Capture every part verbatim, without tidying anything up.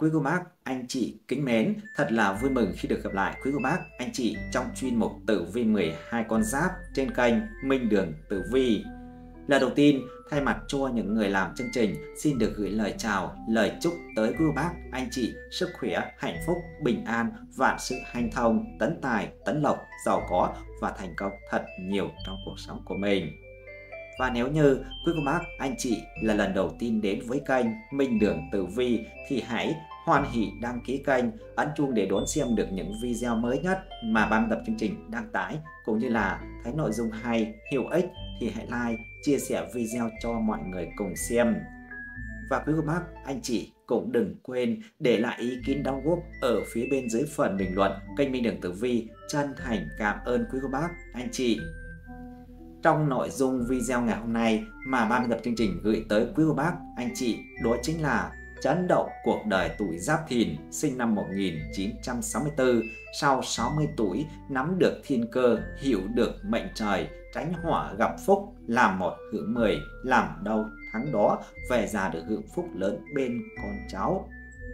Quý cô bác, anh chị kính mến, thật là vui mừng khi được gặp lại quý cô bác, anh chị trong chuyên mục Tử Vi mười hai con giáp trên kênh Minh Đường Tử Vi. Lần đầu tiên, thay mặt cho những người làm chương trình, xin được gửi lời chào, lời chúc tới quý cô bác, anh chị sức khỏe, hạnh phúc, bình an, vạn sự hanh thông, tấn tài, tấn lộc, giàu có và thành công thật nhiều trong cuộc sống của mình. Và nếu như quý cô bác, anh chị là lần đầu tiên đến với kênh Minh Đường Tử Vi thì hãy hoan hỉ đăng ký kênh, ấn chuông để đón xem được những video mới nhất mà ban tập chương trình đăng tải, cũng như là thấy nội dung hay, hữu ích thì hãy like, chia sẻ video cho mọi người cùng xem. Và quý cô bác, anh chị cũng đừng quên để lại ý kiến đóng góp ở phía bên dưới phần bình luận kênh Minh Đường Tử Vi. Chân thành cảm ơn quý cô bác, anh chị. Trong nội dung video ngày hôm nay mà ban biên tập chương trình gửi tới quý cô bác, anh chị, đó chính là chấn động cuộc đời tuổi Giáp Thìn sinh năm một nghìn chín trăm sáu mươi tư. Sau sáu mươi tuổi, nắm được thiên cơ, hiểu được mệnh trời, tránh họa gặp phúc, làm một hưởng mười, làm đâu thắng đó, về già được hưởng phúc lớn bên con cháu.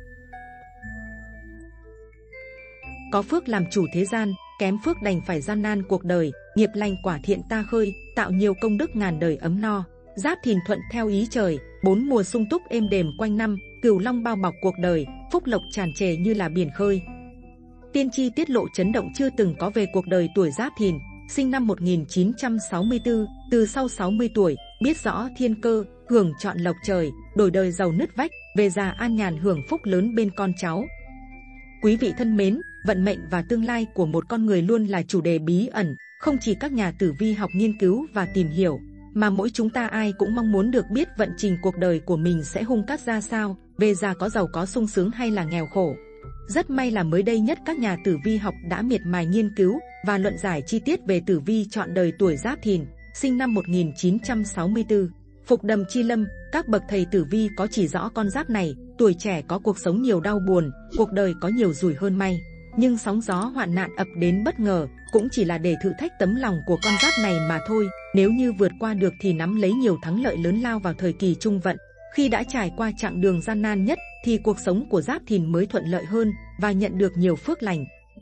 Có phước làm chủ thế gian, kém phước đành phải gian nan cuộc đời, nghiệp lành quả thiện ta khơi, tạo nhiều công đức ngàn đời ấm no. Giáp Thìn thuận theo ý trời, bốn mùa sung túc êm đềm quanh năm, cửu long bao bọc cuộc đời, phúc lộc tràn trề như là biển khơi. Tiên tri tiết lộ chấn động chưa từng có về cuộc đời tuổi Giáp Thìn, sinh năm một nghìn chín trăm sáu mươi tư, từ sau sáu mươi tuổi, biết rõ thiên cơ, hưởng chọn lộc trời, đổi đời giàu nứt vách, về già an nhàn hưởng phúc lớn bên con cháu. Quý vị thân mến, vận mệnh và tương lai của một con người luôn là chủ đề bí ẩn, không chỉ các nhà tử vi học nghiên cứu và tìm hiểu, mà mỗi chúng ta ai cũng mong muốn được biết vận trình cuộc đời của mình sẽ hung cát ra sao, về già có giàu có sung sướng hay là nghèo khổ. Rất may là mới đây nhất các nhà tử vi học đã miệt mài nghiên cứu và luận giải chi tiết về tử vi chọn đời tuổi Giáp Thìn, sinh năm một nghìn chín trăm sáu mươi tư. Phục đầm chi lâm, các bậc thầy tử vi có chỉ rõ con giáp này, tuổi trẻ có cuộc sống nhiều đau buồn, cuộc đời có nhiều rủi hơn may. Nhưng sóng gió hoạn nạn ập đến bất ngờ, cũng chỉ là để thử thách tấm lòng của con giáp này mà thôi. Nếu như vượt qua được thì nắm lấy nhiều thắng lợi lớn lao vào thời kỳ trung vận. Khi đã trải qua chặng đường gian nan nhất, thì cuộc sống của Giáp Thìn mới thuận lợi hơn và nhận được nhiều phước lành.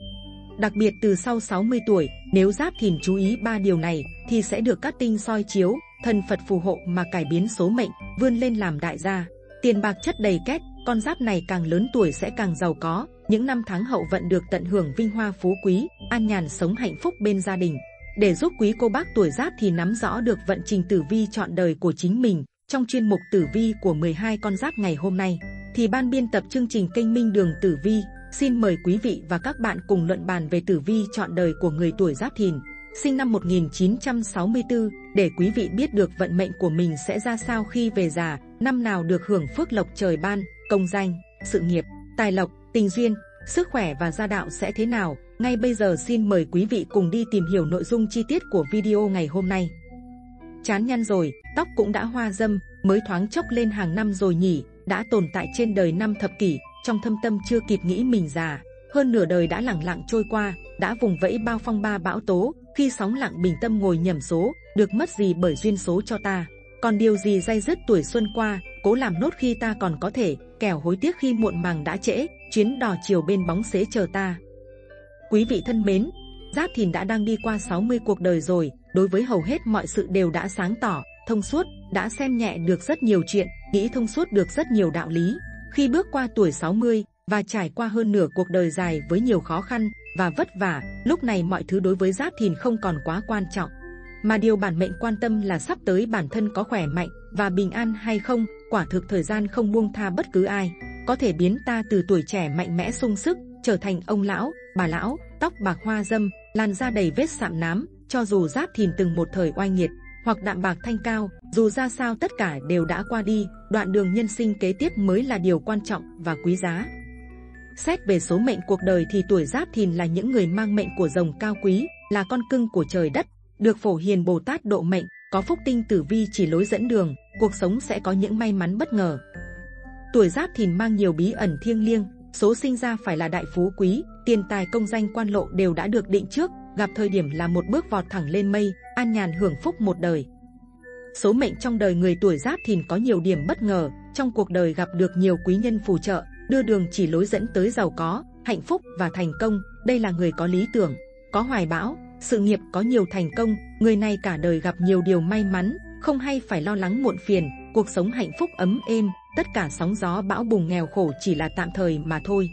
Đặc biệt từ sau sáu mươi tuổi, nếu Giáp Thìn chú ý ba điều này, thì sẽ được các tinh soi chiếu, thần Phật phù hộ mà cải biến số mệnh, vươn lên làm đại gia. Tiền bạc chất đầy két, con giáp này càng lớn tuổi sẽ càng giàu có. Những năm tháng hậu vận được tận hưởng vinh hoa phú quý, an nhàn sống hạnh phúc bên gia đình. Để giúp quý cô bác tuổi Giáp thì nắm rõ được vận trình tử vi chọn đời của chính mình, trong chuyên mục tử vi của mười hai con giáp ngày hôm nay, thì ban biên tập chương trình kênh Minh Đường Tử Vi xin mời quý vị và các bạn cùng luận bàn về tử vi chọn đời của người tuổi Giáp Thìn, sinh năm một nghìn chín trăm sáu mươi tư, để quý vị biết được vận mệnh của mình sẽ ra sao khi về già, năm nào được hưởng phước lộc trời ban, công danh, sự nghiệp, tài lộc, tình duyên, sức khỏe và gia đạo sẽ thế nào. Ngay bây giờ xin mời quý vị cùng đi tìm hiểu nội dung chi tiết của video ngày hôm nay. Chán nhăn rồi, tóc cũng đã hoa râm, mới thoáng chốc lên hàng năm rồi nhỉ, đã tồn tại trên đời năm thập kỷ, trong thâm tâm chưa kịp nghĩ mình già. Hơn nửa đời đã lẳng lặng trôi qua, đã vùng vẫy bao phong ba bão tố, khi sóng lặng bình tâm ngồi nhẩm số, được mất gì bởi duyên số cho ta. Còn điều gì day dứt tuổi xuân qua, cố làm nốt khi ta còn có thể, kẻo hối tiếc khi muộn màng đã trễ, chuyến đò chiều bên bóng xế chờ ta. Quý vị thân mến, Giáp Thìn đã đang đi qua sáu mươi cuộc đời rồi, đối với hầu hết mọi sự đều đã sáng tỏ, thông suốt, đã xem nhẹ được rất nhiều chuyện, nghĩ thông suốt được rất nhiều đạo lý. Khi bước qua tuổi sáu mươi và trải qua hơn nửa cuộc đời dài với nhiều khó khăn và vất vả, lúc này mọi thứ đối với Giáp Thìn không còn quá quan trọng, mà điều bản mệnh quan tâm là sắp tới bản thân có khỏe mạnh và bình an hay không. Quả thực thời gian không buông tha bất cứ ai, có thể biến ta từ tuổi trẻ mạnh mẽ sung sức trở thành ông lão, bà lão, tóc bạc hoa râm, làn da đầy vết sạm nám. Cho dù Giáp Thìn từng một thời oai nghiệt hoặc đạm bạc thanh cao, dù ra sao tất cả đều đã qua đi, đoạn đường nhân sinh kế tiếp mới là điều quan trọng và quý giá. Xét về số mệnh cuộc đời thì tuổi Giáp Thìn là những người mang mệnh của rồng cao quý, là con cưng của trời đất, được Phổ Hiền Bồ Tát độ mệnh, có phúc tinh tử vi chỉ lối dẫn đường, cuộc sống sẽ có những may mắn bất ngờ. Tuổi Giáp Thìn mang nhiều bí ẩn thiêng liêng, số sinh ra phải là đại phú quý, tiền tài công danh quan lộ đều đã được định trước, gặp thời điểm là một bước vọt thẳng lên mây, an nhàn hưởng phúc một đời. Số mệnh trong đời người tuổi Giáp Thìn có nhiều điểm bất ngờ, trong cuộc đời gặp được nhiều quý nhân phù trợ, đưa đường chỉ lối dẫn tới giàu có, hạnh phúc và thành công. Đây là người có lý tưởng, có hoài bão, sự nghiệp có nhiều thành công. Người này cả đời gặp nhiều điều may mắn, không hay phải lo lắng muộn phiền, cuộc sống hạnh phúc ấm êm. Tất cả sóng gió bão bùng nghèo khổ chỉ là tạm thời mà thôi.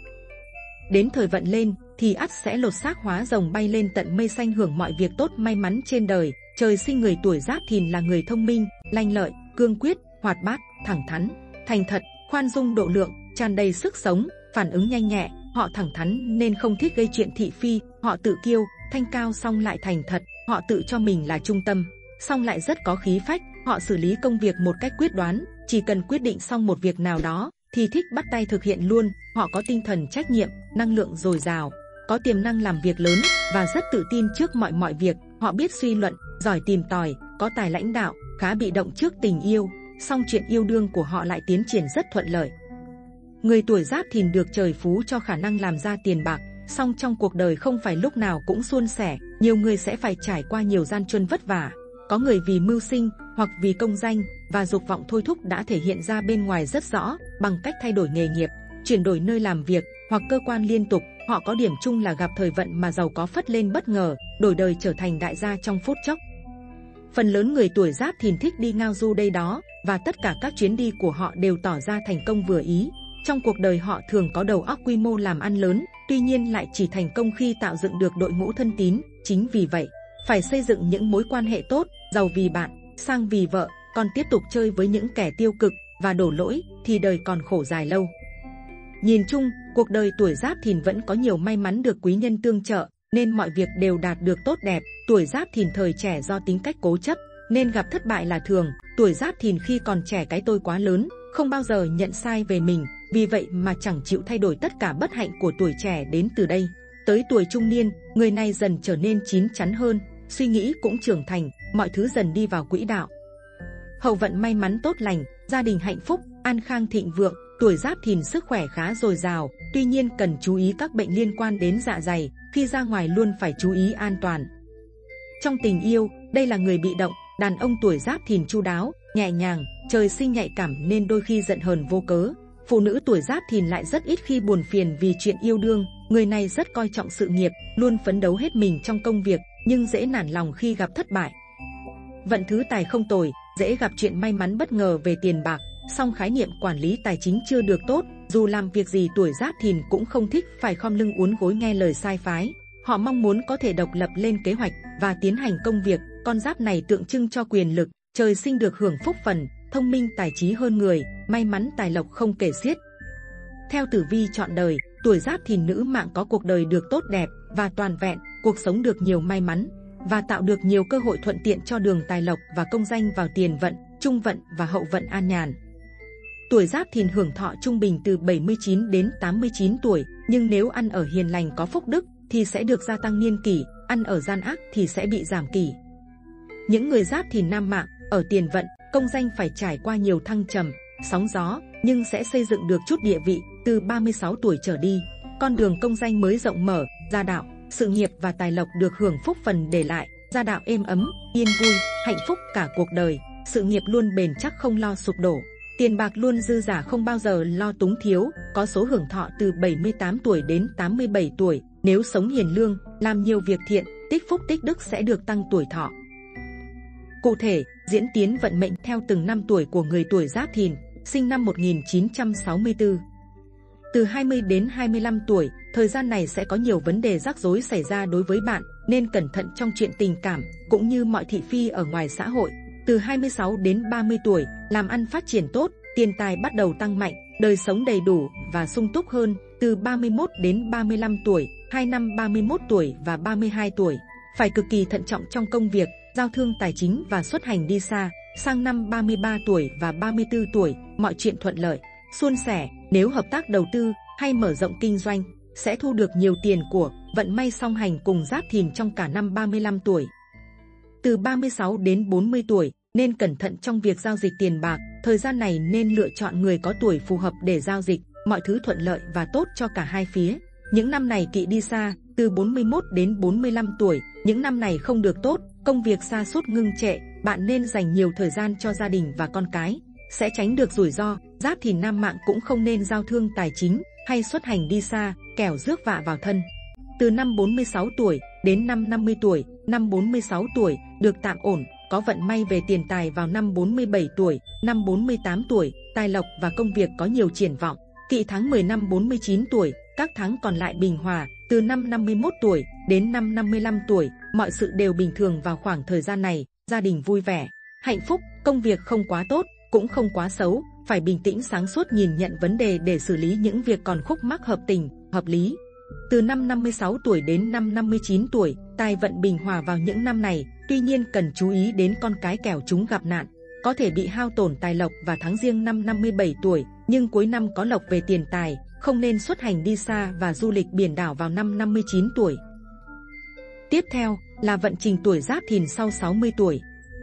Đến thời vận lên thì ắt sẽ lột xác hóa rồng bay lên tận mây xanh, hưởng mọi việc tốt may mắn trên đời. Trời sinh người tuổi Giáp Thìn là người thông minh, lanh lợi, cương quyết, hoạt bát, thẳng thắn, thành thật, khoan dung độ lượng, tràn đầy sức sống, phản ứng nhanh nhẹ. Họ thẳng thắn nên không thích gây chuyện thị phi. Họ tự kiêu, thanh cao song lại thành thật. Họ tự cho mình là trung tâm, song lại rất có khí phách. Họ xử lý công việc một cách quyết đoán, chỉ cần quyết định xong một việc nào đó thì thích bắt tay thực hiện luôn. Họ có tinh thần trách nhiệm, năng lượng dồi dào, có tiềm năng làm việc lớn và rất tự tin trước mọi mọi việc. Họ biết suy luận, giỏi tìm tòi, có tài lãnh đạo, khá bị động trước tình yêu, song chuyện yêu đương của họ lại tiến triển rất thuận lợi. Người tuổi Giáp Thìn được trời phú cho khả năng làm ra tiền bạc, song trong cuộc đời không phải lúc nào cũng suôn sẻ. Nhiều người sẽ phải trải qua nhiều gian truân vất vả. Có người vì mưu sinh hoặc vì công danh và dục vọng thôi thúc đã thể hiện ra bên ngoài rất rõ bằng cách thay đổi nghề nghiệp, chuyển đổi nơi làm việc hoặc cơ quan liên tục. Họ có điểm chung là gặp thời vận mà giàu có phất lên bất ngờ, đổi đời trở thành đại gia trong phút chốc. Phần lớn người tuổi Giáp Thìn thích đi ngao du đây đó, và tất cả các chuyến đi của họ đều tỏ ra thành công vừa ý. Trong cuộc đời họ thường có đầu óc quy mô làm ăn lớn, tuy nhiên lại chỉ thành công khi tạo dựng được đội ngũ thân tín. Chính vì vậy, phải xây dựng những mối quan hệ tốt, giàu vì bạn, sang vì vợ, còn tiếp tục chơi với những kẻ tiêu cực và đổ lỗi thì đời còn khổ dài lâu. Nhìn chung, cuộc đời tuổi Giáp Thìn vẫn có nhiều may mắn được quý nhân tương trợ, nên mọi việc đều đạt được tốt đẹp. Tuổi Giáp Thìn thời trẻ do tính cách cố chấp, nên gặp thất bại là thường. Tuổi Giáp Thìn khi còn trẻ cái tôi quá lớn, không bao giờ nhận sai về mình, vì vậy mà chẳng chịu thay đổi. Tất cả bất hạnh của tuổi trẻ đến từ đây. Tới tuổi trung niên, người này dần trở nên chín chắn hơn, suy nghĩ cũng trưởng thành, mọi thứ dần đi vào quỹ đạo. Hậu vận may mắn tốt lành, gia đình hạnh phúc, an khang thịnh vượng. Tuổi Giáp Thìn sức khỏe khá dồi dào, tuy nhiên cần chú ý các bệnh liên quan đến dạ dày, khi ra ngoài luôn phải chú ý an toàn. Trong tình yêu, đây là người bị động, đàn ông tuổi Giáp Thìn chu đáo, nhẹ nhàng, trời sinh nhạy cảm nên đôi khi giận hờn vô cớ. Phụ nữ tuổi Giáp Thìn lại rất ít khi buồn phiền vì chuyện yêu đương, người này rất coi trọng sự nghiệp, luôn phấn đấu hết mình trong công việc, nhưng dễ nản lòng khi gặp thất bại. Vận thứ tài không tồi, dễ gặp chuyện may mắn bất ngờ về tiền bạc, song khái niệm quản lý tài chính chưa được tốt. Dù làm việc gì tuổi Giáp Thìn cũng không thích phải khom lưng uốn gối nghe lời sai phái. Họ mong muốn có thể độc lập lên kế hoạch và tiến hành công việc. Con giáp này tượng trưng cho quyền lực, trời sinh được hưởng phúc phần, thông minh tài trí hơn người, may mắn tài lộc không kể xiết. Theo tử vi chọn đời, tuổi Giáp Thìn nữ mạng có cuộc đời được tốt đẹp và toàn vẹn, cuộc sống được nhiều may mắn và tạo được nhiều cơ hội thuận tiện cho đường tài lộc và công danh vào tiền vận, trung vận và hậu vận an nhàn. Tuổi Giáp Thìn hưởng thọ trung bình từ bảy mươi chín đến tám mươi chín tuổi, nhưng nếu ăn ở hiền lành có phúc đức thì sẽ được gia tăng niên kỷ, ăn ở gian ác thì sẽ bị giảm kỷ. Những người Giáp Thìn nam mạng ở tiền vận, công danh phải trải qua nhiều thăng trầm, sóng gió, nhưng sẽ xây dựng được chút địa vị. Từ ba mươi sáu tuổi trở đi, con đường công danh mới rộng mở, gia đạo, sự nghiệp và tài lộc được hưởng phúc phần để lại, gia đạo êm ấm, yên vui, hạnh phúc cả cuộc đời, sự nghiệp luôn bền chắc không lo sụp đổ. Tiền bạc luôn dư giả không bao giờ lo túng thiếu, có số hưởng thọ từ bảy mươi tám tuổi đến tám mươi bảy tuổi. Nếu sống hiền lương, làm nhiều việc thiện, tích phúc tích đức sẽ được tăng tuổi thọ. Cụ thể, diễn tiến vận mệnh theo từng năm tuổi của người tuổi Giáp Thìn, sinh năm một nghìn chín trăm sáu mươi tư. Từ hai mươi đến hai mươi lăm tuổi, thời gian này sẽ có nhiều vấn đề rắc rối xảy ra đối với bạn, nên cẩn thận trong chuyện tình cảm, cũng như mọi thị phi ở ngoài xã hội. Từ hai mươi sáu đến ba mươi tuổi, làm ăn phát triển tốt, tiền tài bắt đầu tăng mạnh, đời sống đầy đủ và sung túc hơn. Từ ba mươi mốt đến ba mươi lăm tuổi, hai năm ba mươi mốt tuổi và ba mươi hai tuổi, phải cực kỳ thận trọng trong công việc, giao thương tài chính và xuất hành đi xa. Sang năm ba mươi ba tuổi và ba mươi tư tuổi, mọi chuyện thuận lợi, suôn sẻ. Nếu hợp tác đầu tư hay mở rộng kinh doanh, sẽ thu được nhiều tiền của. Vận may song hành cùng Giáp Thìn trong cả năm ba mươi lăm tuổi. Từ ba mươi sáu đến bốn mươi tuổi, nên cẩn thận trong việc giao dịch tiền bạc. Thời gian này nên lựa chọn người có tuổi phù hợp để giao dịch, mọi thứ thuận lợi và tốt cho cả hai phía. Những năm này kỵ đi xa, từ bốn mươi mốt đến bốn mươi lăm tuổi, những năm này không được tốt, công việc sa sút ngưng trệ, bạn nên dành nhiều thời gian cho gia đình và con cái, sẽ tránh được rủi ro. Giáp Thìn nam mạng cũng không nên giao thương tài chính hay xuất hành đi xa, kẻo rước vạ vào thân. Từ năm bốn mươi sáu tuổi đến năm năm mươi tuổi, năm bốn mươi sáu tuổi được tạm ổn, có vận may về tiền tài vào năm bốn mươi bảy tuổi, năm bốn mươi tám tuổi, tài lộc và công việc có nhiều triển vọng. Kỵ tháng mười năm bốn mươi chín tuổi, các tháng còn lại bình hòa. Từ năm năm mươi mốt tuổi đến năm năm mươi lăm tuổi, mọi sự đều bình thường vào khoảng thời gian này, gia đình vui vẻ, hạnh phúc, công việc không quá tốt, cũng không quá xấu, phải bình tĩnh sáng suốt nhìn nhận vấn đề để xử lý những việc còn khúc mắc hợp tình, hợp lý. Từ năm năm mươi sáu tuổi đến năm năm mươi chín tuổi, tài vận bình hòa vào những năm này, tuy nhiên cần chú ý đến con cái kẻo chúng gặp nạn, có thể bị hao tổn tài lộc và tháng Giêng năm năm mươi bảy tuổi, nhưng cuối năm có lộc về tiền tài, không nên xuất hành đi xa và du lịch biển đảo vào năm năm mươi chín tuổi. Tiếp theo là vận trình tuổi Giáp Thìn sau sáu mươi tuổi.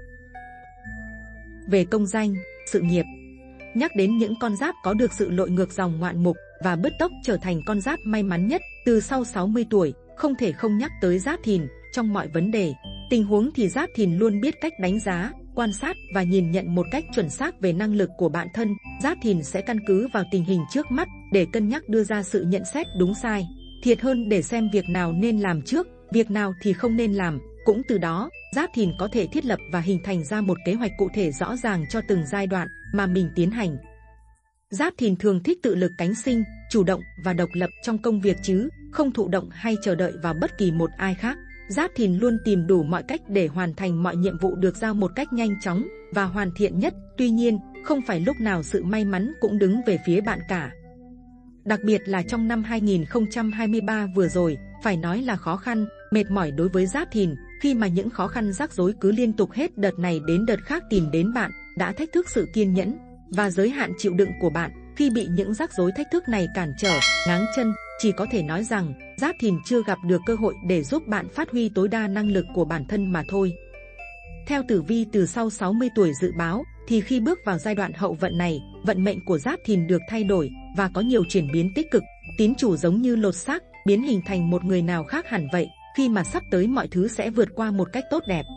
Về công danh, sự nghiệp. Nhắc đến những con giáp có được sự lội ngược dòng ngoạn mục và bứt tốc trở thành con giáp may mắn nhất từ sau sáu mươi tuổi, không thể không nhắc tới Giáp Thìn trong mọi vấn đề, tình huống thì Giáp Thìn luôn biết cách đánh giá, quan sát và nhìn nhận một cách chuẩn xác về năng lực của bản thân. Giáp Thìn sẽ căn cứ vào tình hình trước mắt để cân nhắc đưa ra sự nhận xét đúng sai, thiệt hơn để xem việc nào nên làm trước, việc nào thì không nên làm. Cũng từ đó, Giáp Thìn có thể thiết lập và hình thành ra một kế hoạch cụ thể rõ ràng cho từng giai đoạn mà mình tiến hành. Giáp Thìn thường thích tự lực cánh sinh, chủ động và độc lập trong công việc chứ không thụ động hay chờ đợi vào bất kỳ một ai khác. Giáp Thìn luôn tìm đủ mọi cách để hoàn thành mọi nhiệm vụ được giao một cách nhanh chóng và hoàn thiện nhất. Tuy nhiên, không phải lúc nào sự may mắn cũng đứng về phía bạn cả. Đặc biệt là trong năm hai nghìn không trăm hai mươi ba vừa rồi, phải nói là khó khăn, mệt mỏi đối với Giáp Thìn, khi mà những khó khăn rắc rối cứ liên tục hết đợt này đến đợt khác tìm đến bạn, đã thách thức sự kiên nhẫn và giới hạn chịu đựng của bạn. Khi bị những rắc rối thách thức này cản trở, ngáng chân, chỉ có thể nói rằng Giáp Thìn chưa gặp được cơ hội để giúp bạn phát huy tối đa năng lực của bản thân mà thôi. Theo tử vi từ sau sáu mươi tuổi dự báo, thì khi bước vào giai đoạn hậu vận này, vận mệnh của Giáp Thìn được thay đổi và có nhiều chuyển biến tích cực. Tín chủ giống như lột xác, biến hình thành một người nào khác hẳn vậy, khi mà sắp tới mọi thứ sẽ vượt qua một cách tốt đẹp.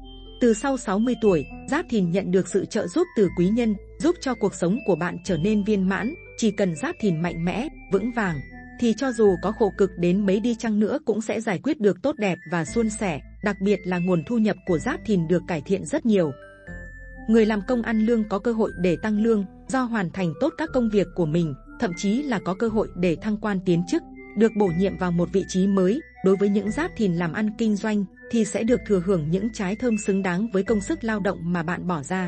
Từ sau sáu mươi tuổi, Giáp Thìn nhận được sự trợ giúp từ quý nhân, giúp cho cuộc sống của bạn trở nên viên mãn. Chỉ cần Giáp Thìn mạnh mẽ, vững vàng, thì cho dù có khổ cực đến mấy đi chăng nữa cũng sẽ giải quyết được tốt đẹp và suôn sẻ. Đặc biệt là nguồn thu nhập của Giáp Thìn được cải thiện rất nhiều. Người làm công ăn lương có cơ hội để tăng lương do hoàn thành tốt các công việc của mình, thậm chí là có cơ hội để thăng quan tiến chức, được bổ nhiệm vào một vị trí mới. Đối với những Giáp Thìn làm ăn kinh doanh thì sẽ được thừa hưởng những trái thơm xứng đáng với công sức lao động mà bạn bỏ ra.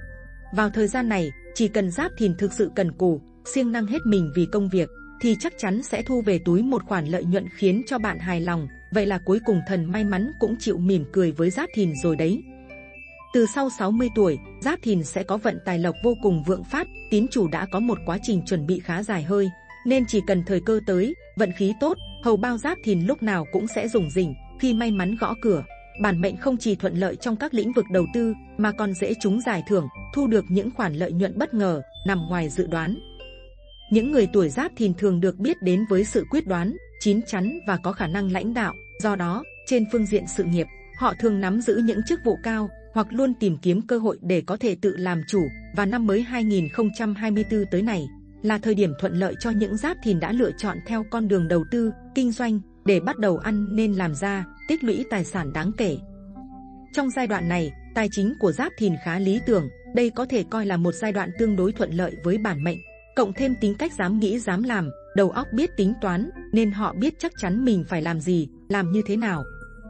Vào thời gian này, chỉ cần Giáp Thìn thực sự cần cù, siêng năng hết mình vì công việc, thì chắc chắn sẽ thu về túi một khoản lợi nhuận khiến cho bạn hài lòng. Vậy là cuối cùng thần may mắn cũng chịu mỉm cười với Giáp Thìn rồi đấy. Từ sau sáu mươi tuổi, Giáp Thìn sẽ có vận tài lộc vô cùng vượng phát. Tín chủ đã có một quá trình chuẩn bị khá dài hơi, nên chỉ cần thời cơ tới, vận khí tốt, hầu bao Giáp Thìn lúc nào cũng sẽ rủng rỉnh. Khi may mắn gõ cửa, bản mệnh không chỉ thuận lợi trong các lĩnh vực đầu tư mà còn dễ trúng giải thưởng, thu được những khoản lợi nhuận bất ngờ nằm ngoài dự đoán. Những người tuổi Giáp Thìn thường được biết đến với sự quyết đoán, chín chắn và có khả năng lãnh đạo. Do đó, trên phương diện sự nghiệp, họ thường nắm giữ những chức vụ cao hoặc luôn tìm kiếm cơ hội để có thể tự làm chủ. Và năm mới hai nghìn không trăm hai mươi tư tới này là thời điểm thuận lợi cho những Giáp Thìn đã lựa chọn theo con đường đầu tư, kinh doanh để bắt đầu ăn nên làm ra, tích lũy tài sản đáng kể. Trong giai đoạn này, tài chính của Giáp Thìn khá lý tưởng. Đây có thể coi là một giai đoạn tương đối thuận lợi với bản mệnh. Cộng thêm tính cách dám nghĩ dám làm, đầu óc biết tính toán, nên họ biết chắc chắn mình phải làm gì, làm như thế nào.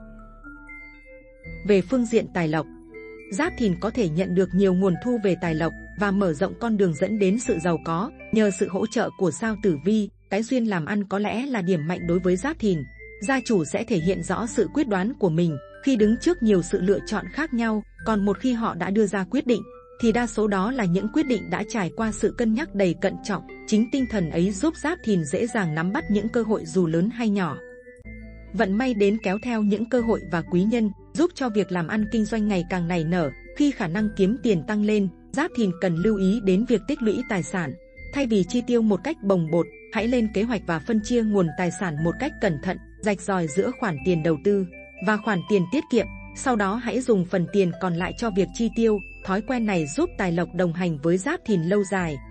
Về phương diện tài lộc, Giáp Thìn có thể nhận được nhiều nguồn thu về tài lộc và mở rộng con đường dẫn đến sự giàu có nhờ sự hỗ trợ của sao tử vi. Cái duyên làm ăn có lẽ là điểm mạnh đối với Giáp Thìn. Gia chủ sẽ thể hiện rõ sự quyết đoán của mình khi đứng trước nhiều sự lựa chọn khác nhau, còn một khi họ đã đưa ra quyết định thì đa số đó là những quyết định đã trải qua sự cân nhắc đầy cẩn trọng. Chính tinh thần ấy giúp Giáp Thìn dễ dàng nắm bắt những cơ hội dù lớn hay nhỏ. Vận may đến kéo theo những cơ hội và quý nhân, giúp cho việc làm ăn kinh doanh ngày càng nảy nở. Khi khả năng kiếm tiền tăng lên, Giáp Thìn cần lưu ý đến việc tích lũy tài sản. Thay vì chi tiêu một cách bồng bột, hãy lên kế hoạch và phân chia nguồn tài sản một cách cẩn thận, rạch ròi giữa khoản tiền đầu tư và khoản tiền tiết kiệm. Sau đó hãy dùng phần tiền còn lại cho việc chi tiêu. Thói quen này giúp tài lộc đồng hành với Giáp Thìn lâu dài.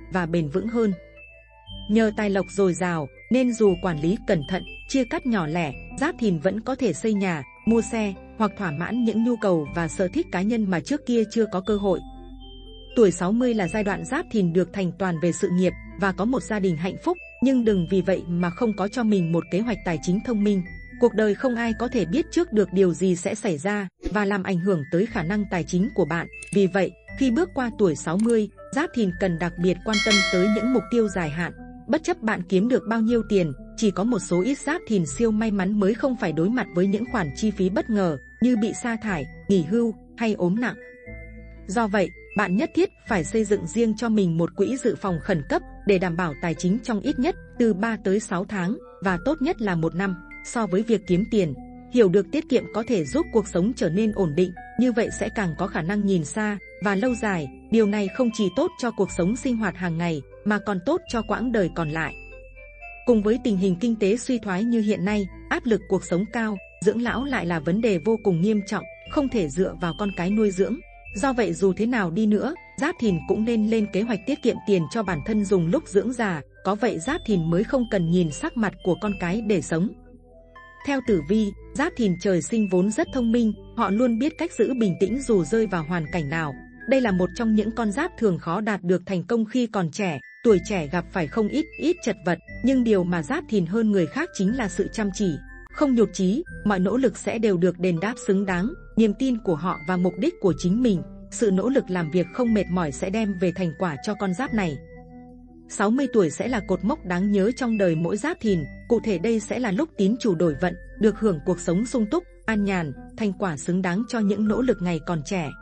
và bền vững hơn. Nhờ tài lộc dồi dào nên dù quản lý cẩn thận, chia cắt nhỏ lẻ, Giáp Thìn vẫn có thể xây nhà, mua xe hoặc thỏa mãn những nhu cầu và sở thích cá nhân mà trước kia chưa có cơ hội. Tuổi sáu mươi là giai đoạn Giáp Thìn được thành toàn về sự nghiệp và có một gia đình hạnh phúc, nhưng đừng vì vậy mà không có cho mình một kế hoạch tài chính thông minh. Cuộc đời không ai có thể biết trước được điều gì sẽ xảy ra và làm ảnh hưởng tới khả năng tài chính của bạn. Vì vậy, khi bước qua tuổi sáu mươi, Giáp Thìn cần đặc biệt quan tâm tới những mục tiêu dài hạn. Bất chấp bạn kiếm được bao nhiêu tiền, chỉ có một số ít Giáp Thìn siêu may mắn mới không phải đối mặt với những khoản chi phí bất ngờ như bị sa thải, nghỉ hưu hay ốm nặng. Do vậy, bạn nhất thiết phải xây dựng riêng cho mình một quỹ dự phòng khẩn cấp để đảm bảo tài chính trong ít nhất từ ba tới sáu tháng và tốt nhất là một năm. So với việc kiếm tiền, hiểu được tiết kiệm có thể giúp cuộc sống trở nên ổn định, như vậy sẽ càng có khả năng nhìn xa và lâu dài. Điều này không chỉ tốt cho cuộc sống sinh hoạt hàng ngày mà còn tốt cho quãng đời còn lại. Cùng với tình hình kinh tế suy thoái như hiện nay, áp lực cuộc sống cao, dưỡng lão lại là vấn đề vô cùng nghiêm trọng, không thể dựa vào con cái nuôi dưỡng. Do vậy dù thế nào đi nữa, Giáp Thìn cũng nên lên kế hoạch tiết kiệm tiền cho bản thân dùng lúc dưỡng già, có vậy Giáp Thìn mới không cần nhìn sắc mặt của con cái để sống. Theo tử vi, Giáp Thìn trời sinh vốn rất thông minh, họ luôn biết cách giữ bình tĩnh dù rơi vào hoàn cảnh nào. Đây là một trong những con giáp thường khó đạt được thành công khi còn trẻ, tuổi trẻ gặp phải không ít ít chật vật, nhưng điều mà Giáp Thìn hơn người khác chính là sự chăm chỉ, không nhụt chí, mọi nỗ lực sẽ đều được đền đáp xứng đáng, niềm tin của họ và mục đích của chính mình, sự nỗ lực làm việc không mệt mỏi sẽ đem về thành quả cho con giáp này. sáu mươi tuổi sẽ là cột mốc đáng nhớ trong đời mỗi Giáp Thìn, cụ thể đây sẽ là lúc tín chủ đổi vận, được hưởng cuộc sống sung túc, an nhàn, thành quả xứng đáng cho những nỗ lực ngày còn trẻ.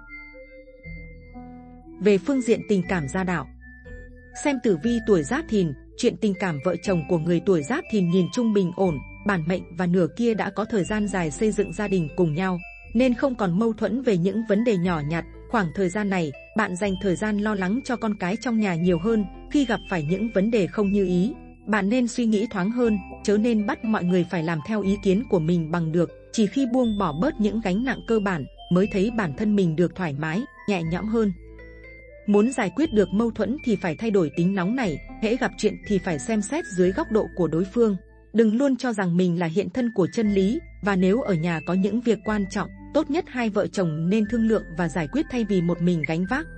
Về phương diện tình cảm gia đạo, xem tử vi tuổi Giáp Thìn, chuyện tình cảm vợ chồng của người tuổi Giáp Thìn nhìn chung bình ổn, bản mệnh và nửa kia đã có thời gian dài xây dựng gia đình cùng nhau, nên không còn mâu thuẫn về những vấn đề nhỏ nhặt. Khoảng thời gian này, bạn dành thời gian lo lắng cho con cái trong nhà nhiều hơn. Khi gặp phải những vấn đề không như ý, bạn nên suy nghĩ thoáng hơn, chớ nên bắt mọi người phải làm theo ý kiến của mình bằng được. Chỉ khi buông bỏ bớt những gánh nặng cơ bản, mới thấy bản thân mình được thoải mái, nhẹ nhõm hơn. Muốn giải quyết được mâu thuẫn thì phải thay đổi tính nóng nảy, hễ gặp chuyện thì phải xem xét dưới góc độ của đối phương. Đừng luôn cho rằng mình là hiện thân của chân lý, và nếu ở nhà có những việc quan trọng, tốt nhất hai vợ chồng nên thương lượng và giải quyết thay vì một mình gánh vác.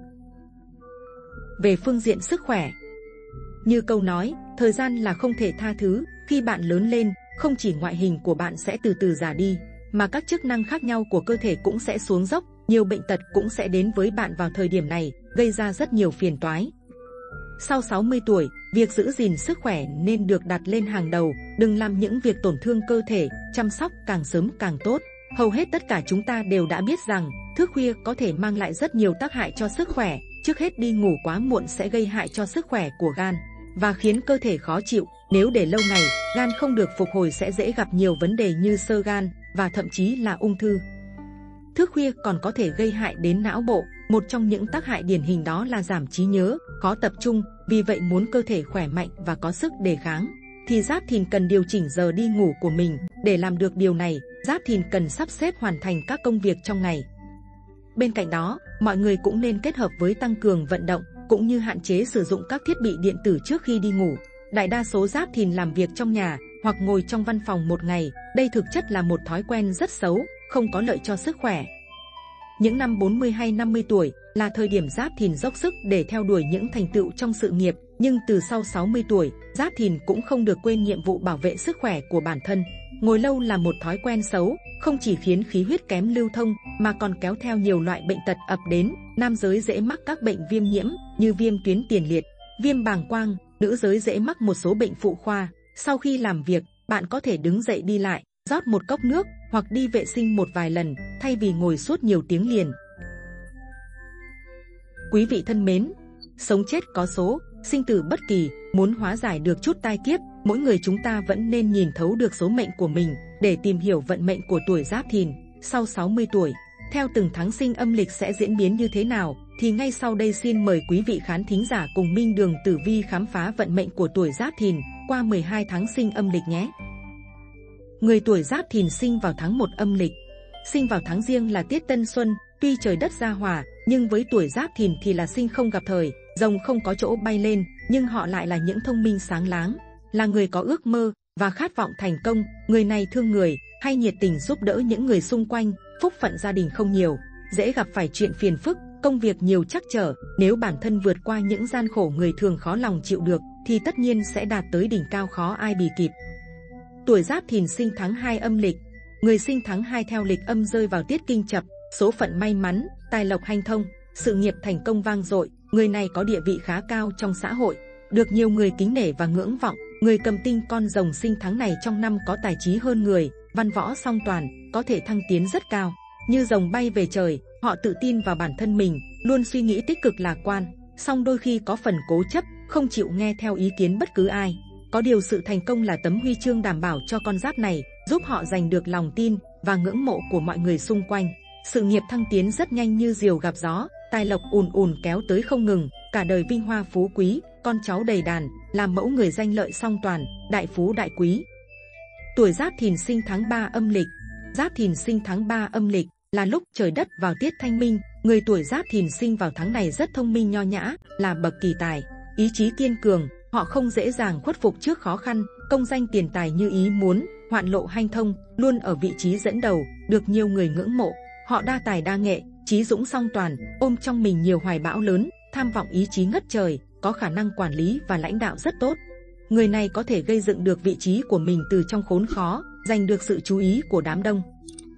Về phương diện sức khỏe, như câu nói, thời gian là không thể tha thứ. Khi bạn lớn lên, không chỉ ngoại hình của bạn sẽ từ từ già đi, mà các chức năng khác nhau của cơ thể cũng sẽ xuống dốc. Nhiều bệnh tật cũng sẽ đến với bạn vào thời điểm này, gây ra rất nhiều phiền toái. Sau sáu mươi tuổi, việc giữ gìn sức khỏe nên được đặt lên hàng đầu, đừng làm những việc tổn thương cơ thể, chăm sóc càng sớm càng tốt. Hầu hết tất cả chúng ta đều đã biết rằng, thức khuya có thể mang lại rất nhiều tác hại cho sức khỏe. Trước hết đi ngủ quá muộn sẽ gây hại cho sức khỏe của gan, và khiến cơ thể khó chịu. Nếu để lâu ngày, gan không được phục hồi sẽ dễ gặp nhiều vấn đề như xơ gan, và thậm chí là ung thư. Thức khuya còn có thể gây hại đến não bộ, một trong những tác hại điển hình đó là giảm trí nhớ, khó tập trung. Vì vậy muốn cơ thể khỏe mạnh và có sức đề kháng, thì Giáp Thìn cần điều chỉnh giờ đi ngủ của mình. Để làm được điều này, Giáp Thìn cần sắp xếp hoàn thành các công việc trong ngày. Bên cạnh đó, mọi người cũng nên kết hợp với tăng cường vận động, cũng như hạn chế sử dụng các thiết bị điện tử trước khi đi ngủ. Đại đa số Giáp Thìn làm việc trong nhà hoặc ngồi trong văn phòng một ngày, đây thực chất là một thói quen rất xấu, không có lợi cho sức khỏe. Những năm bốn mươi hay năm mươi tuổi là thời điểm Giáp Thìn dốc sức để theo đuổi những thành tựu trong sự nghiệp, nhưng từ sau sáu mươi tuổi, Giáp Thìn cũng không được quên nhiệm vụ bảo vệ sức khỏe của bản thân. Ngồi lâu là một thói quen xấu, không chỉ khiến khí huyết kém lưu thông mà còn kéo theo nhiều loại bệnh tật ập đến. Nam giới dễ mắc các bệnh viêm nhiễm như viêm tuyến tiền liệt, viêm bàng quang, nữ giới dễ mắc một số bệnh phụ khoa. Sau khi làm việc, bạn có thể đứng dậy đi lại, rót một cốc nước hoặc đi vệ sinh một vài lần, thay vì ngồi suốt nhiều tiếng liền. Quý vị thân mến, sống chết có số, sinh tử bất kỳ, muốn hóa giải được chút tai kiếp, mỗi người chúng ta vẫn nên nhìn thấu được số mệnh của mình để tìm hiểu vận mệnh của tuổi Giáp Thìn sau sáu mươi tuổi. Theo từng tháng sinh âm lịch sẽ diễn biến như thế nào, thì ngay sau đây xin mời quý vị khán thính giả cùng Minh Đường Tử Vi khám phá vận mệnh của tuổi Giáp Thìn qua mười hai tháng sinh âm lịch nhé. Người tuổi Giáp Thìn sinh vào tháng một âm lịch, sinh vào tháng Giêng là tiết Tân Xuân. Tuy trời đất gia hòa, nhưng với tuổi Giáp Thìn thì là sinh không gặp thời, rồng không có chỗ bay lên, nhưng họ lại là những thông minh sáng láng, là người có ước mơ và khát vọng thành công. Người này thương người, hay nhiệt tình giúp đỡ những người xung quanh. Phúc phận gia đình không nhiều, dễ gặp phải chuyện phiền phức, công việc nhiều trắc trở. Nếu bản thân vượt qua những gian khổ người thường khó lòng chịu được, thì tất nhiên sẽ đạt tới đỉnh cao khó ai bì kịp. Tuổi Giáp Thìn sinh tháng hai âm lịch. Người sinh tháng hai theo lịch âm rơi vào tiết Kinh Chập, số phận may mắn, tài lộc hanh thông, sự nghiệp thành công vang dội. Người này có địa vị khá cao trong xã hội, được nhiều người kính nể và ngưỡng vọng. Người cầm tinh con rồng sinh tháng này trong năm có tài trí hơn người, văn võ song toàn, có thể thăng tiến rất cao. Như rồng bay về trời, họ tự tin vào bản thân mình, luôn suy nghĩ tích cực lạc quan, song đôi khi có phần cố chấp, không chịu nghe theo ý kiến bất cứ ai. Có điều sự thành công là tấm huy chương đảm bảo cho con giáp này, giúp họ giành được lòng tin và ngưỡng mộ của mọi người xung quanh. Sự nghiệp thăng tiến rất nhanh như diều gặp gió, tài lộc ùn ùn kéo tới không ngừng, cả đời vinh hoa phú quý, con cháu đầy đàn, làm mẫu người danh lợi song toàn, đại phú đại quý. Tuổi Giáp Thìn sinh tháng ba âm lịch. Giáp Thìn sinh tháng ba âm lịch là lúc trời đất vào tiết thanh minh. Người tuổi Giáp Thìn sinh vào tháng này rất thông minh nho nhã, là bậc kỳ tài, ý chí kiên cường, họ không dễ dàng khuất phục trước khó khăn, công danh tiền tài như ý muốn, hoạn lộ hanh thông, luôn ở vị trí dẫn đầu, được nhiều người ngưỡng mộ. Họ đa tài đa nghệ, trí dũng song toàn, ôm trong mình nhiều hoài bão lớn, tham vọng ý chí ngất trời, có khả năng quản lý và lãnh đạo rất tốt. Người này có thể gây dựng được vị trí của mình từ trong khốn khó, giành được sự chú ý của đám đông.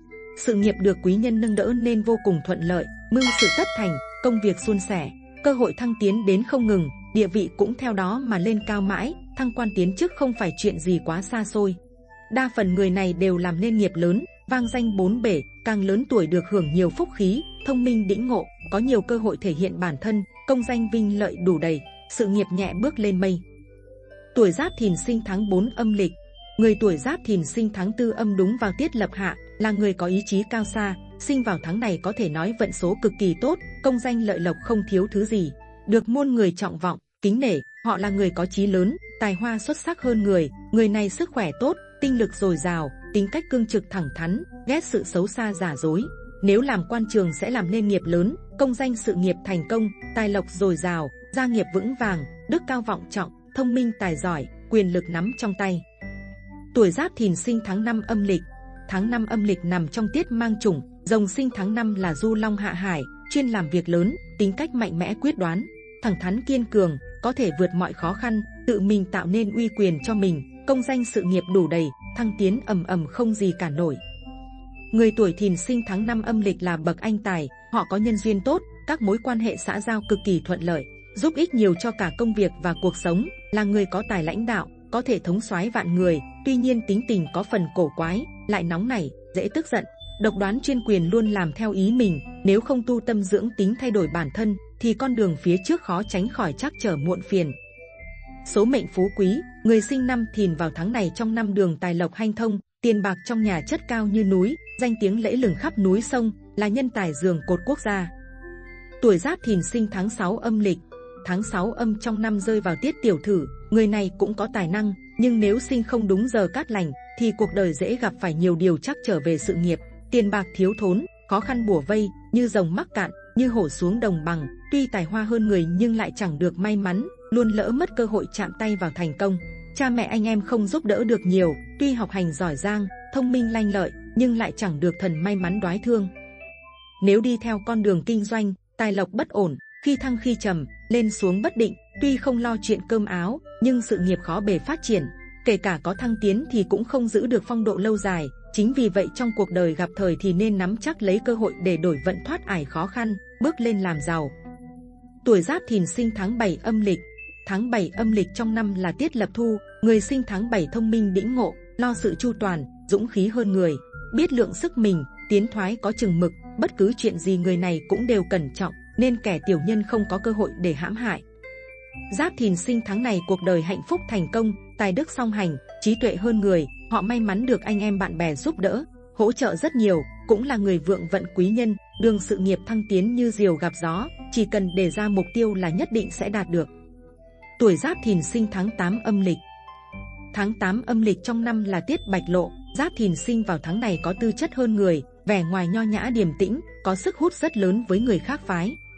Sự nghiệp được quý nhân nâng đỡ nên vô cùng thuận lợi, mưu sự tất thành, công việc suôn sẻ, cơ hội thăng tiến đến không ngừng, địa vị cũng theo đó mà lên cao mãi. Thăng quan tiến chức không phải chuyện gì quá xa xôi. Đa phần người này đều làm nên nghiệp lớn, vang danh bốn bể, càng lớn tuổi được hưởng nhiều phúc khí, thông minh đĩnh ngộ, có nhiều cơ hội thể hiện bản thân, công danh vinh lợi đủ đầy, sự nghiệp nhẹ bước lên mây. Tuổi Giáp Thìn sinh tháng bốn âm lịch. Người tuổi Giáp Thìn sinh tháng tư âm đúng vào tiết lập hạ, là người có ý chí cao xa, sinh vào tháng này có thể nói vận số cực kỳ tốt, công danh lợi lộc không thiếu thứ gì, được muôn người trọng vọng, kính nể. Họ là người có chí lớn, tài hoa xuất sắc hơn người. Người này sức khỏe tốt, tinh lực dồi dào, tính cách cương trực thẳng thắn, ghét sự xấu xa giả dối. Nếu làm quan trường sẽ làm nên nghiệp lớn, công danh sự nghiệp thành công, tài lộc dồi dào, gia nghiệp vững vàng, đức cao vọng trọng, thông minh tài giỏi, quyền lực nắm trong tay. Tuổi Giáp Thìn sinh tháng năm âm lịch. Tháng năm âm lịch nằm trong tiết mang chủng, rồng sinh tháng năm là du long hạ hải, chuyên làm việc lớn, tính cách mạnh mẽ quyết đoán, thẳng thắn kiên cường, có thể vượt mọi khó khăn, tự mình tạo nên uy quyền cho mình, công danh sự nghiệp đủ đầy, thăng tiến ầm ầm không gì cản nổi. Người tuổi Thìn sinh tháng năm âm lịch là bậc anh tài, họ có nhân duyên tốt, các mối quan hệ xã giao cực kỳ thuận lợi, giúp ích nhiều cho cả công việc và cuộc sống, là người có tài lãnh đạo, có thể thống soái vạn người. Tuy nhiên tính tình có phần cổ quái, lại nóng nảy, dễ tức giận, độc đoán chuyên quyền luôn làm theo ý mình. Nếu không tu tâm dưỡng tính thay đổi bản thân, thì con đường phía trước khó tránh khỏi trắc trở muộn phiền. Số mệnh phú quý. Người sinh năm Thìn vào tháng này trong năm đường tài lộc hanh thông, tiền bạc trong nhà chất cao như núi, danh tiếng lẫy lừng khắp núi sông, là nhân tài giường cột quốc gia. Tuổi Giáp Thìn sinh tháng sáu âm lịch. Tháng sáu âm trong năm rơi vào tiết tiểu thử, người này cũng có tài năng, nhưng nếu sinh không đúng giờ cát lành thì cuộc đời dễ gặp phải nhiều điều trắc trở về sự nghiệp, tiền bạc thiếu thốn, khó khăn bủa vây, như rồng mắc cạn, như hổ xuống đồng bằng. Tuy tài hoa hơn người nhưng lại chẳng được may mắn, luôn lỡ mất cơ hội chạm tay vào thành công. Cha mẹ anh em không giúp đỡ được nhiều, tuy học hành giỏi giang, thông minh lanh lợi, nhưng lại chẳng được thần may mắn đoái thương. Nếu đi theo con đường kinh doanh, tài lộc bất ổn, khi thăng khi trầm, lên xuống bất định, tuy không lo chuyện cơm áo, nhưng sự nghiệp khó bề phát triển. Kể cả có thăng tiến thì cũng không giữ được phong độ lâu dài. Chính vì vậy trong cuộc đời gặp thời thì nên nắm chắc lấy cơ hội để đổi vận thoát ải khó khăn, bước lên làm giàu. Tuổi Giáp Thìn sinh tháng bảy âm lịch. Tháng bảy âm lịch trong năm là tiết lập thu, người sinh tháng bảy thông minh đĩnh ngộ, lo sự chu toàn, dũng khí hơn người, biết lượng sức mình, tiến thoái có chừng mực, bất cứ chuyện gì người này cũng đều cẩn trọng, nên kẻ tiểu nhân không có cơ hội để hãm hại. Giáp Thìn sinh tháng này cuộc đời hạnh phúc thành công, tài đức song hành, trí tuệ hơn người, họ may mắn được anh em bạn bè giúp đỡ, hỗ trợ rất nhiều, cũng là người vượng vận quý nhân, đường sự nghiệp thăng tiến như diều gặp gió, chỉ cần đề ra mục tiêu là nhất định sẽ đạt được. Tuổi Giáp Thìn sinh tháng tám âm lịch. Tháng tám âm lịch trong năm là tiết bạch lộ, Giáp Thìn sinh vào tháng này có tư chất hơn người, vẻ ngoài nho nhã điềm tĩnh, có sức hút rất lớn với người khác phái.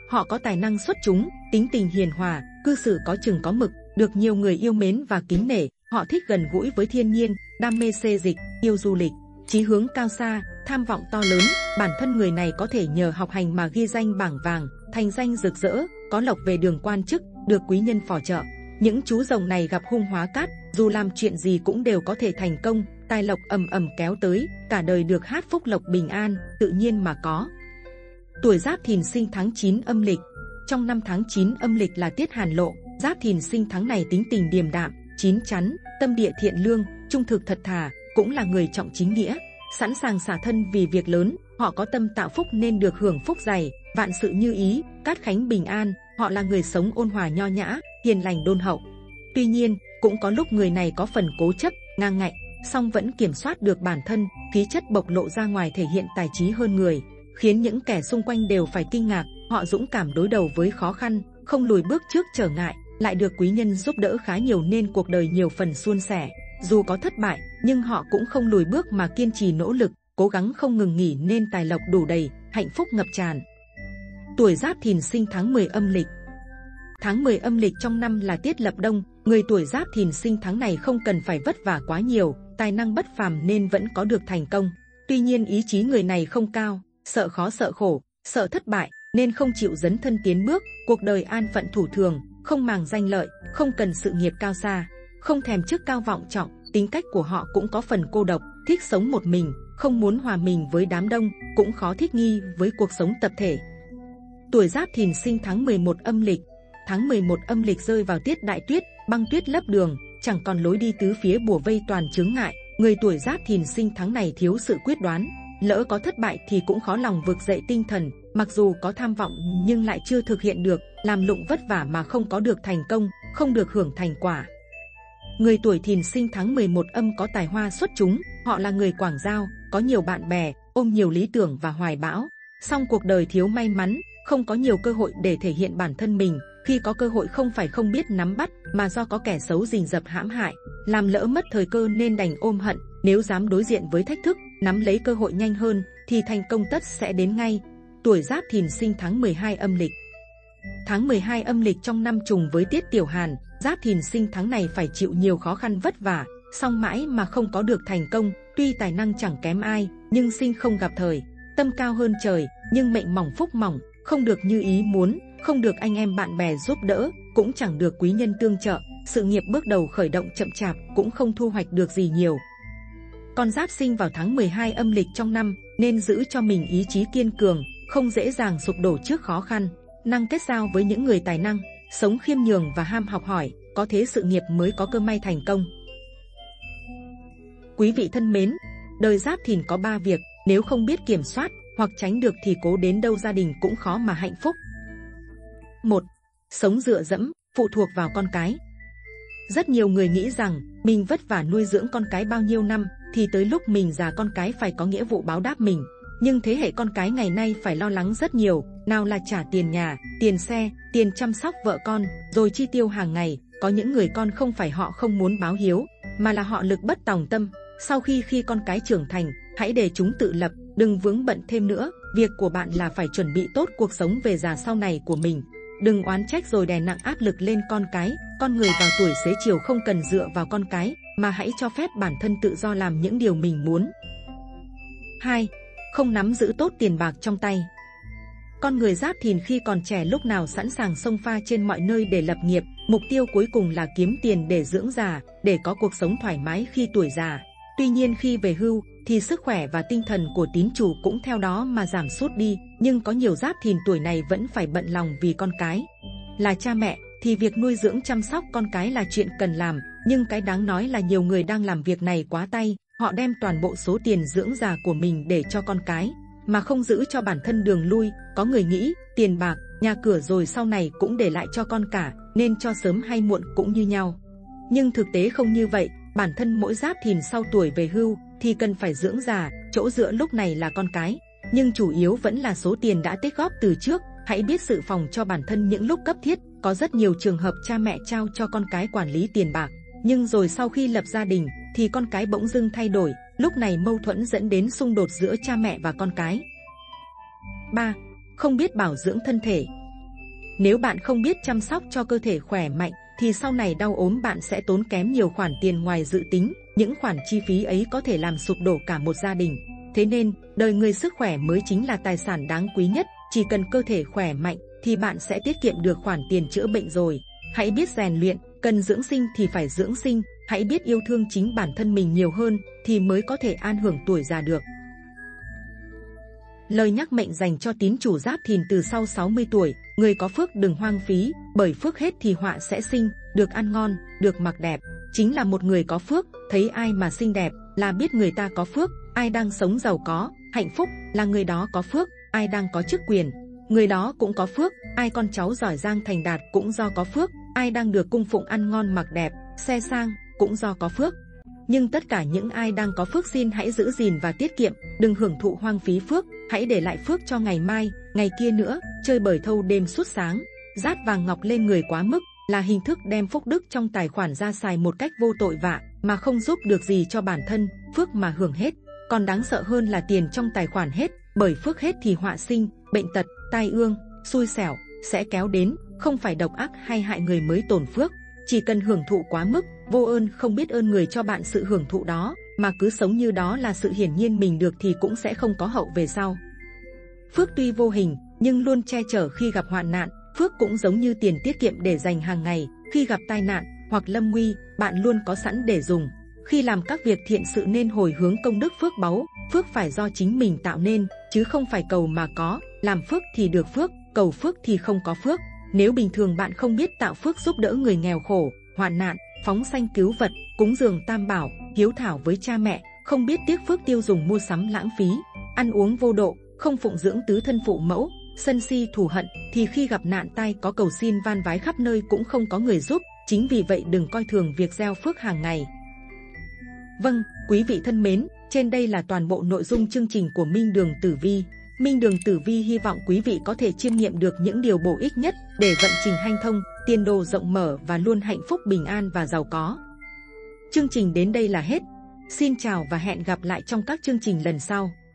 Họ có tài năng xuất chúng, tính tình hiền hòa, cư xử có chừng có mực, được nhiều người yêu mến và kính nể. Họ thích gần gũi với thiên nhiên, đam mê xê dịch, yêu du lịch, chí hướng cao xa, tham vọng to lớn. Bản thân người này có thể nhờ học hành mà ghi danh bảng vàng, thành danh rực rỡ, có lộc về đường quan chức, được quý nhân phò trợ. Những chú rồng này gặp hung hóa cát, dù làm chuyện gì cũng đều có thể thành công, tài lộc ầm ầm kéo tới, cả đời được hát phúc lộc bình an, tự nhiên mà có. Tuổi Giáp Thìn sinh tháng chín âm lịch. Trong năm tháng chín âm lịch là tiết hàn lộ, Giáp Thìn sinh tháng này tính tình điềm đạm, chín chắn, tâm địa thiện lương, trung thực thật thà, cũng là người trọng chính nghĩa, sẵn sàng xả thân vì việc lớn. Họ có tâm tạo phúc nên được hưởng phúc dày, vạn sự như ý, cát khánh bình an. Họ là người sống ôn hòa nho nhã, hiền lành đôn hậu. Tuy nhiên, cũng có lúc người này có phần cố chấp, ngang ngạnh, song vẫn kiểm soát được bản thân, khí chất bộc lộ ra ngoài thể hiện tài trí hơn người, khiến những kẻ xung quanh đều phải kinh ngạc. Họ dũng cảm đối đầu với khó khăn, không lùi bước trước trở ngại, lại được quý nhân giúp đỡ khá nhiều nên cuộc đời nhiều phần suôn sẻ. Dù có thất bại, nhưng họ cũng không lùi bước mà kiên trì nỗ lực, cố gắng không ngừng nghỉ nên tài lộc đủ đầy, hạnh phúc ngập tràn. Tuổi Giáp Thìn sinh tháng mười âm lịch. Tháng mười âm lịch trong năm là tiết lập đông, người tuổi Giáp Thìn sinh tháng này không cần phải vất vả quá nhiều, tài năng bất phàm nên vẫn có được thành công. Tuy nhiên ý chí người này không cao, sợ khó sợ khổ, sợ thất bại nên không chịu dấn thân tiến bước, cuộc đời an phận thủ thường, không màng danh lợi, không cần sự nghiệp cao xa, không thèm chức cao vọng trọng. Tính cách của họ cũng có phần cô độc, thích sống một mình, không muốn hòa mình với đám đông, cũng khó thích nghi với cuộc sống tập thể. Tuổi Giáp Thìn sinh tháng mười một âm lịch. Tháng mười một âm lịch rơi vào tiết đại tuyết, băng tuyết lấp đường, chẳng còn lối đi, tứ phía bùa vây toàn chướng ngại. Người tuổi Giáp Thìn sinh tháng này thiếu sự quyết đoán, lỡ có thất bại thì cũng khó lòng vực dậy tinh thần, mặc dù có tham vọng nhưng lại chưa thực hiện được, làm lụng vất vả mà không có được thành công, không được hưởng thành quả. Người tuổi Thìn sinh tháng mười một âm có tài hoa xuất chúng, họ là người quảng giao, có nhiều bạn bè, ôm nhiều lý tưởng và hoài bão. Song cuộc đời thiếu may mắn, không có nhiều cơ hội để thể hiện bản thân mình. Khi có cơ hội không phải không biết nắm bắt, mà do có kẻ xấu rình rập hãm hại, làm lỡ mất thời cơ nên đành ôm hận. Nếu dám đối diện với thách thức, nắm lấy cơ hội nhanh hơn, thì thành công tất sẽ đến ngay. Tuổi Giáp Thìn sinh tháng mười hai âm lịch. Tháng mười hai âm lịch trong năm trùng với tiết tiểu hàn, Giáp Thìn sinh tháng này phải chịu nhiều khó khăn vất vả, song mãi mà không có được thành công. Tuy tài năng chẳng kém ai, nhưng sinh không gặp thời, tâm cao hơn trời, nhưng mệnh mỏng phúc mỏng, không được như ý muốn, không được anh em bạn bè giúp đỡ, cũng chẳng được quý nhân tương trợ. Sự nghiệp bước đầu khởi động chậm chạp, cũng không thu hoạch được gì nhiều. Con Giáp sinh vào tháng mười hai âm lịch trong năm, nên giữ cho mình ý chí kiên cường, không dễ dàng sụp đổ trước khó khăn, năng kết giao với những người tài năng, sống khiêm nhường và ham học hỏi, có thế sự nghiệp mới có cơ may thành công. Quý vị thân mến, đời Giáp Thìn có ba việc, nếu không biết kiểm soát hoặc tránh được thì cố đến đâu gia đình cũng khó mà hạnh phúc. một. Sống dựa dẫm, phụ thuộc vào con cái. Rất nhiều người nghĩ rằng mình vất vả nuôi dưỡng con cái bao nhiêu năm thì tới lúc mình già con cái phải có nghĩa vụ báo đáp mình. Nhưng thế hệ con cái ngày nay phải lo lắng rất nhiều, nào là trả tiền nhà, tiền xe, tiền chăm sóc vợ con, rồi chi tiêu hàng ngày. Có những người con không phải họ không muốn báo hiếu, mà là họ lực bất tòng tâm. Sau khi khi con cái trưởng thành, hãy để chúng tự lập, đừng vướng bận thêm nữa. Việc của bạn là phải chuẩn bị tốt cuộc sống về già sau này của mình. Đừng oán trách rồi đè nặng áp lực lên con cái. Con người vào tuổi xế chiều không cần dựa vào con cái, mà hãy cho phép bản thân tự do làm những điều mình muốn. hai. Không nắm giữ tốt tiền bạc trong tay. Con người Giáp Thìn khi còn trẻ lúc nào sẵn sàng xông pha trên mọi nơi để lập nghiệp, mục tiêu cuối cùng là kiếm tiền để dưỡng già, để có cuộc sống thoải mái khi tuổi già. Tuy nhiên khi về hưu thì sức khỏe và tinh thần của tín chủ cũng theo đó mà giảm sút đi, nhưng có nhiều Giáp Thìn tuổi này vẫn phải bận lòng vì con cái. Là cha mẹ thì việc nuôi dưỡng chăm sóc con cái là chuyện cần làm, nhưng cái đáng nói là nhiều người đang làm việc này quá tay, họ đem toàn bộ số tiền dưỡng già của mình để cho con cái, mà không giữ cho bản thân đường lui. Có người nghĩ tiền bạc, nhà cửa rồi sau này cũng để lại cho con cả, nên cho sớm hay muộn cũng như nhau. Nhưng thực tế không như vậy, bản thân mỗi Giáp Thìn sau tuổi về hưu thì cần phải dưỡng già, chỗ dựa lúc này là con cái, nhưng chủ yếu vẫn là số tiền đã tích góp từ trước. Hãy biết dự phòng cho bản thân những lúc cấp thiết. Có rất nhiều trường hợp cha mẹ trao cho con cái quản lý tiền bạc, nhưng rồi sau khi lập gia đình thì con cái bỗng dưng thay đổi, lúc này mâu thuẫn dẫn đến xung đột giữa cha mẹ và con cái. ba. Không biết bảo dưỡng thân thể. Nếu bạn không biết chăm sóc cho cơ thể khỏe mạnh, thì sau này đau ốm bạn sẽ tốn kém nhiều khoản tiền ngoài dự tính. Những khoản chi phí ấy có thể làm sụp đổ cả một gia đình. Thế nên, đời người sức khỏe mới chính là tài sản đáng quý nhất. Chỉ cần cơ thể khỏe mạnh, thì bạn sẽ tiết kiệm được khoản tiền chữa bệnh rồi. Hãy biết rèn luyện, cần dưỡng sinh thì phải dưỡng sinh. Hãy biết yêu thương chính bản thân mình nhiều hơn, thì mới có thể an hưởng tuổi già được. Lời nhắc mệnh dành cho tín chủ Giáp Thìn từ sau sáu mươi tuổi. Người có phước đừng hoang phí, bởi phước hết thì họa sẽ sinh. Được ăn ngon, được mặc đẹp, chính là một người có phước. Thấy ai mà xinh đẹp, là biết người ta có phước. Ai đang sống giàu có, hạnh phúc, là người đó có phước. Ai đang có chức quyền, người đó cũng có phước. Ai con cháu giỏi giang thành đạt cũng do có phước. Ai đang được cung phụng ăn ngon mặc đẹp, xe sang, cũng do có phước. Nhưng tất cả những ai đang có phước xin hãy giữ gìn và tiết kiệm, đừng hưởng thụ hoang phí phước. Hãy để lại phước cho ngày mai, ngày kia nữa. Chơi bời thâu đêm suốt sáng, dát vàng ngọc lên người quá mức, là hình thức đem phúc đức trong tài khoản ra xài một cách vô tội vạ, mà không giúp được gì cho bản thân. Phước mà hưởng hết, còn đáng sợ hơn là tiền trong tài khoản hết. Bởi phước hết thì họa sinh, bệnh tật, tai ương, xui xẻo sẽ kéo đến. Không phải độc ác hay hại người mới tổn phước. Chỉ cần hưởng thụ quá mức, vô ơn không biết ơn người cho bạn sự hưởng thụ đó, mà cứ sống như đó là sự hiển nhiên mình được, thì cũng sẽ không có hậu về sau. Phước tuy vô hình, nhưng luôn che chở khi gặp hoạn nạn. Phước cũng giống như tiền tiết kiệm để dành hàng ngày. Khi gặp tai nạn hoặc lâm nguy, bạn luôn có sẵn để dùng. Khi làm các việc thiện sự nên hồi hướng công đức phước báu. Phước phải do chính mình tạo nên, chứ không phải cầu mà có. Làm phước thì được phước, cầu phước thì không có phước. Nếu bình thường bạn không biết tạo phước giúp đỡ người nghèo khổ, hoạn nạn, phóng sanh cứu vật, cúng dường tam bảo, hiếu thảo với cha mẹ, không biết tiếc phước tiêu dùng mua sắm lãng phí, ăn uống vô độ, không phụng dưỡng tứ thân phụ mẫu, sân si thù hận, thì khi gặp nạn tai có cầu xin van vái khắp nơi cũng không có người giúp. Chính vì vậy đừng coi thường việc gieo phước hàng ngày. Vâng, quý vị thân mến, trên đây là toàn bộ nội dung chương trình của Minh Đường Tử Vi. Minh Đường Tử Vi hy vọng quý vị có thể chiêm nghiệm được những điều bổ ích nhất để vận trình hanh thông, tiền đồ rộng mở và luôn hạnh phúc bình an và giàu có. Chương trình đến đây là hết. Xin chào và hẹn gặp lại trong các chương trình lần sau.